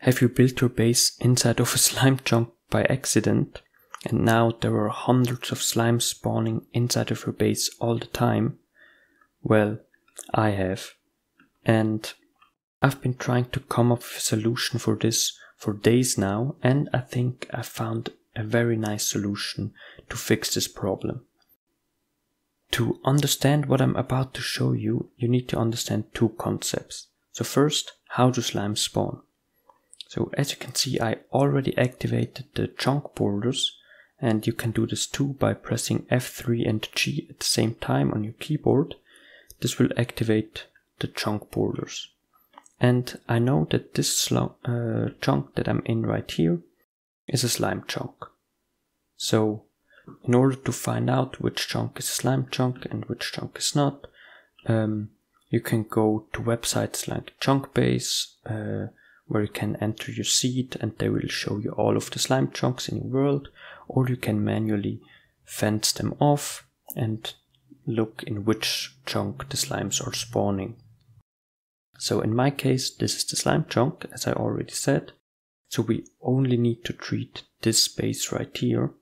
Have you built your base inside of a slime chunk by accident, and now there are hundreds of slimes spawning inside of your base all the time? Well, I have. And I've been trying to come up with a solution for this for days now, and I think I found a very nice solution to fix this problem. To understand what I'm about to show you, you need to understand two concepts. So first, how do slimes spawn? So as you can see, I already activated the chunk borders, and you can do this too by pressing F3 and G at the same time on your keyboard. This will activate the chunk borders. And I know that this chunk that I'm in right here is a slime chunk. So in order to find out which chunk is a slime chunk and which chunk is not, you can go to websites like Chunkbase, where you can enter your seed and they will show you all of the slime chunks in your world, or you can manually fence them off and look in which chunk the slimes are spawning. So in my case, this is the slime chunk, as I already said. So we only need to treat this space right here.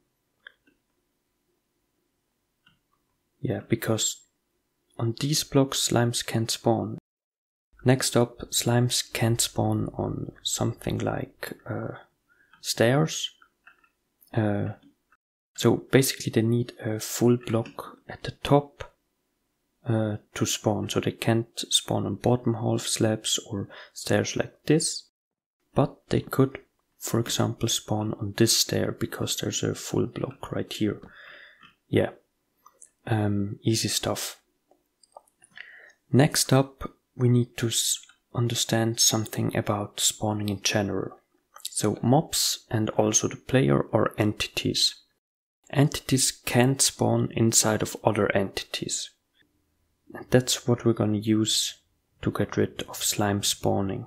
Yeah, because on these blocks slimes can't spawn. Next up, slimes can't spawn on something like stairs. So basically they need a full block at the top to spawn, so they can't spawn on bottom half slabs or stairs like this, but they could, for example, spawn on this stair because there's a full block right here. Yeah, easy stuff. Next up, we need to understand something about spawning in general. So mobs and also the player are entities. Entities can't spawn inside of other entities. And that's what we're going to use to get rid of slime spawning.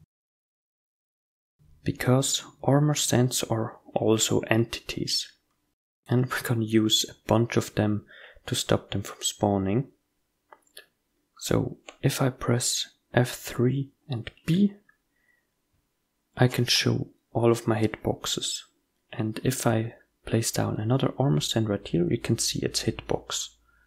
Because armor stands are also entities. And we're going to use a bunch of them to stop them from spawning. So if I press F3 and B, I can show all of my hitboxes. And if I place down another armor stand right here, you can see its hitbox.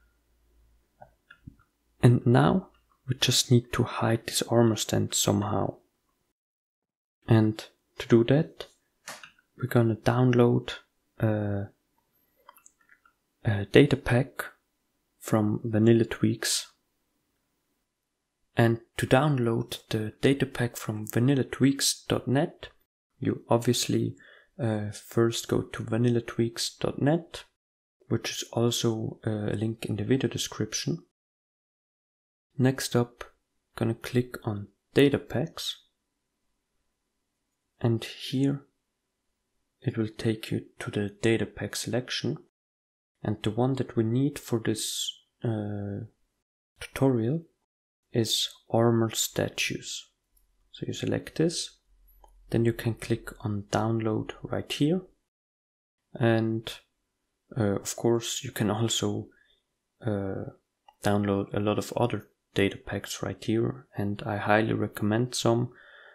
And now we just need to hide this armor stand somehow. And to do that, we're gonna download a data pack from Vanilla Tweaks. And to download the data pack from vanillatweaks.net, you obviously first go to vanillatweaks.net, which is also a link in the video description. Next up, gonna click on data packs, and here it will take you to the data pack selection, and the one that we need for this tutorial is armor statues. So you select this, then you can click on download right here, and of course you can also download a lot of other data packs right here, and I highly recommend some,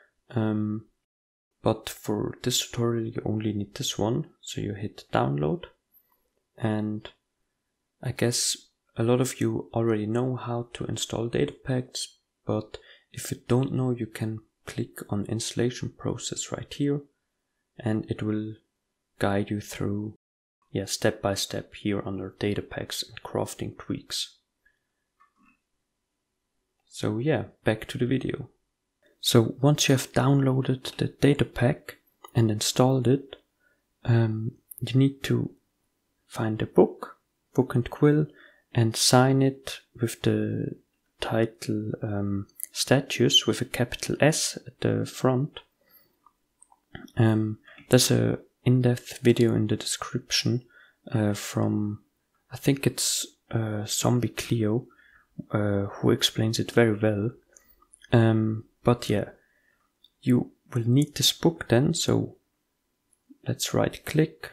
but for this tutorial you only need this one. So you hit download, and I guess a lot of you already know how to install data packs, but if you don't know, you can click on installation process right here, and it will guide you through step by step here under data packs and crafting tweaks. So yeah, back to the video. So once you have downloaded the data pack and installed it, you need to find a book and quill, and sign it with the title statues with a capital S at the front. There's a in-depth video in the description from, I think it's Zombie Cleo, who explains it very well. But yeah, you will need this book then, so let's right click,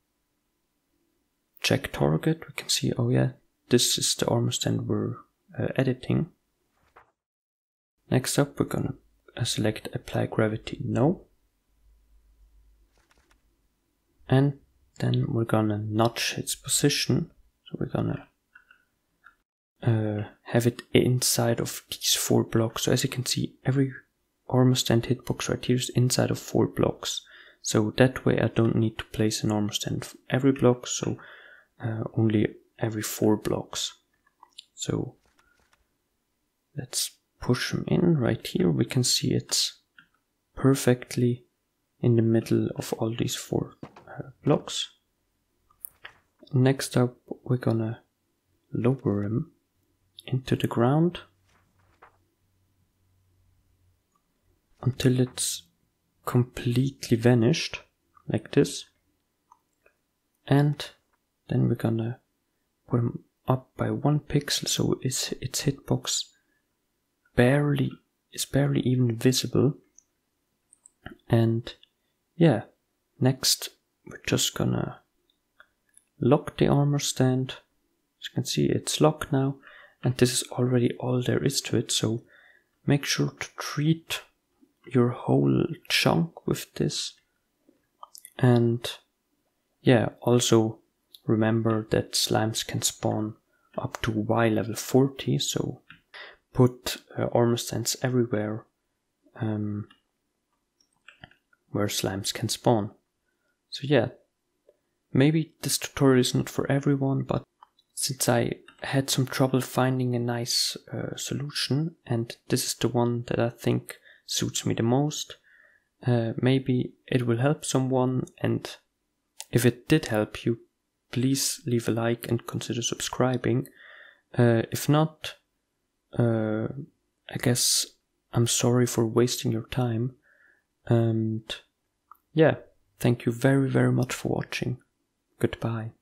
check target. We can see, oh yeah, this is the armor stand we're editing. Next up, we're gonna select apply gravity no, and then we're gonna notch its position. So we're gonna have it inside of these 4 blocks. So as you can see, every armor stand hitbox right here is inside of 4 blocks. So that way I don't need to place an armor stand for every block, so only every 4 blocks. So let's push them in right here. We can see it's perfectly in the middle of all these 4 blocks. Next up, we're gonna lower him into the ground until it's completely vanished, like this. And then we're gonna put him up by 1 pixel, so its hitbox is barely even visible. And yeah, next we're just gonna lock the armor stand. As you can see, it's locked now, and this is already all there is to it. So make sure to treat your whole chunk with this. And yeah, also remember that slimes can spawn up to Y level 40, so put armor stands everywhere where slimes can spawn. So yeah, maybe this tutorial is not for everyone, but since I had some trouble finding a nice solution, and this is the one that I think suits me the most, maybe it will help someone. And if it did help you, please leave a like and consider subscribing. If not, I guess I'm sorry for wasting your time. And yeah, thank you very, very much for watching. Goodbye.